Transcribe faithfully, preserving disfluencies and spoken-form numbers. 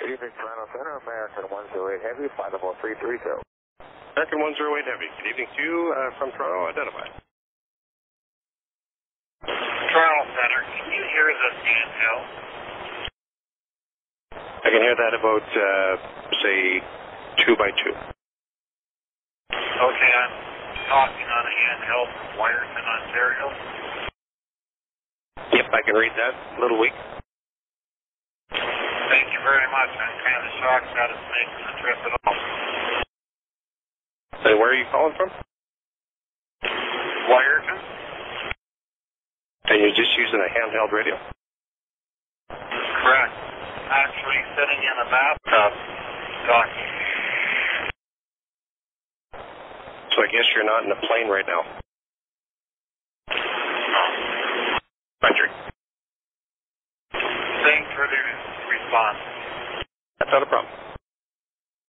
Good evening, Toronto Center, American one oh eight Heavy, flight level three three zero. American one oh eight Heavy. Good evening to you uh, from Toronto. Identify. Toronto Center, can you hear the handheld? I can hear that about, uh, say, two by two. Okay, I'm talking on a handheld from Wyerton, Ontario. Yep, I can read that. A little weak. Thank you very much. I'm kind of shocked that it's making the trip at all. And where are you calling from? Wyerton? And you're just using a handheld radio? Correct. Actually sitting in a bathtub talking. So I guess you're not in a plane right now. Roger. Thanks for the response. That's not a problem.